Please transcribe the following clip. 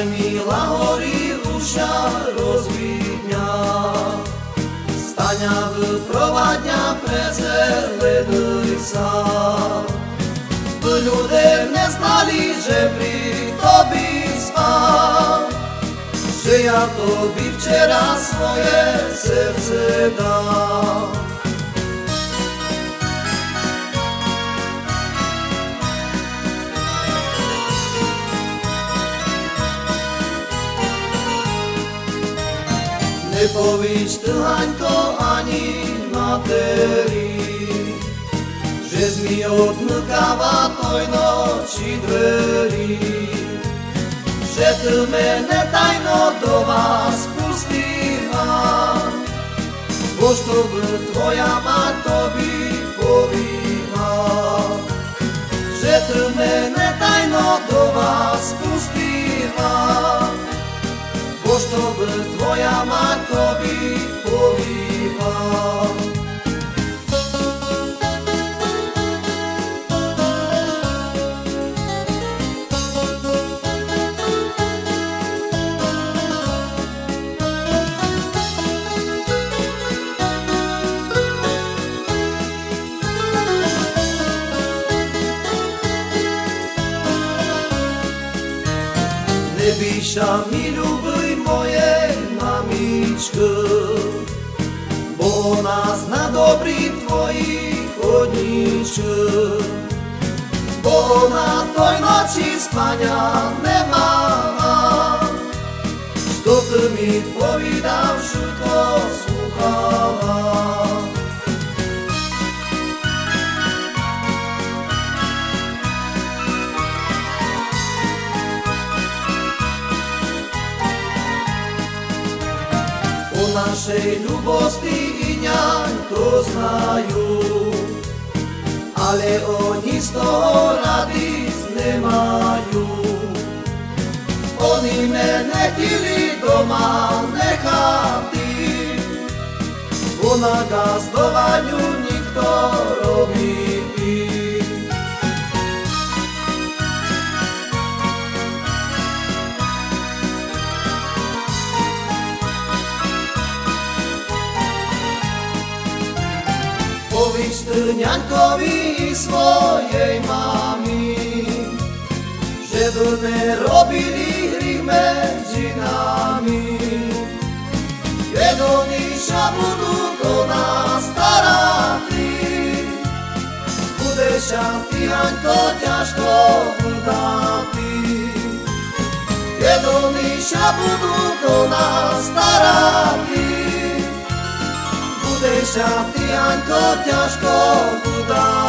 Aj milá horí uša rozvidňa, staňa vyprovadňa prezeleduj sa. Ľudia neznali, že pri tobi spal, že ja tobi včera svoje srdce dal. Nepovíš ty, Haňko, ani materi, že mi odmykáva toj noči dverí, že ty mene tajno do vás pustila, bož to by tvoja mať tobi povíha. Že ty mene tajno do vás pustila, bož to by tvoja mať tobi povíha. Nebíša mi ľubuj mojej mamičky, bo ona zna dobrý tvojich chodníčky. Bo ona toj noči spania nemala, što ty mi povídal, všetko sluchala. O našej ľubosti iňaň to znajú, ale oni z toho radosť nemajú. Oni mene chtili doma nechati, bo na gazdovaniu nikto robí. Povíš ty ňaňkovi i svojej mami, že by nerobili hrych medzi nami. Keď oni sa budú do nás starati, budeš sa ty, Haňko, ťažko vydati. Keď oni sa budú do nás starati, budeš sa ty, Haňko, ťažko vydati.